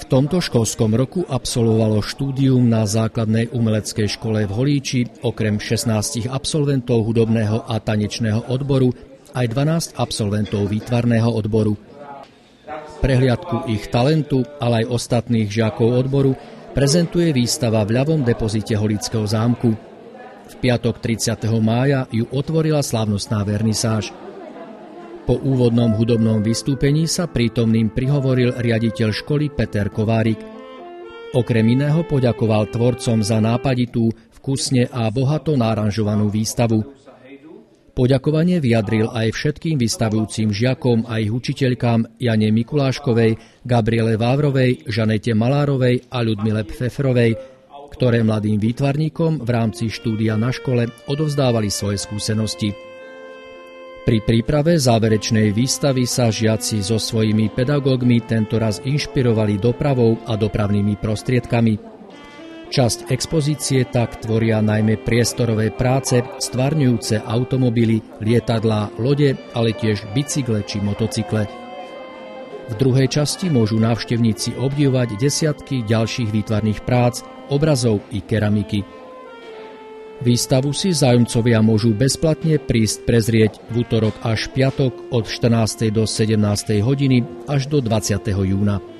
V tomto školskom roku absolvovalo štúdium na základnej umeleckej škole v Holíči okrem 16 absolventov hudobného a tanečného odboru aj 12 absolventov výtvarného odboru. Prehliadku ich talentu, ale aj ostatných žiakov odboru prezentuje výstava v ľavom depozite Holického zámku. V piatok 30. mája ju otvorila slávnostná vernisáž. Po úvodnom hudobnom vystúpení sa prítomným prihovoril riaditeľ školy Peter Kovárik. Okrem iného poďakoval tvorcom za nápaditú, vkusne a bohato naranžovanú výstavu. Poďakovanie vyjadril aj všetkým vystavujúcim žiakom a ich učiteľkám Jane Mikuláškovej, Gabriele Vávrovej, Žanete Malárovej a Ľudmile Pfefrovej, ktoré mladým výtvarníkom v rámci štúdia na škole odovzdávali svoje skúsenosti. Pri príprave záverečnej výstavy sa žiaci so svojimi pedagógmi tentoraz inšpirovali dopravou a dopravnými prostriedkami. Časť expozície tak tvoria najmä priestorové práce, stvárňujúce automobily, lietadlá, lode, ale tiež bicykle či motocykle. V druhej časti môžu návštevníci obdivovať desiatky ďalších výtvarných prác, obrazov i keramiky. Výstavu si záujemcovia môžu bezplatne prísť prezrieť v utorok až piatok od 14. do 17. hodiny až do 20. júna.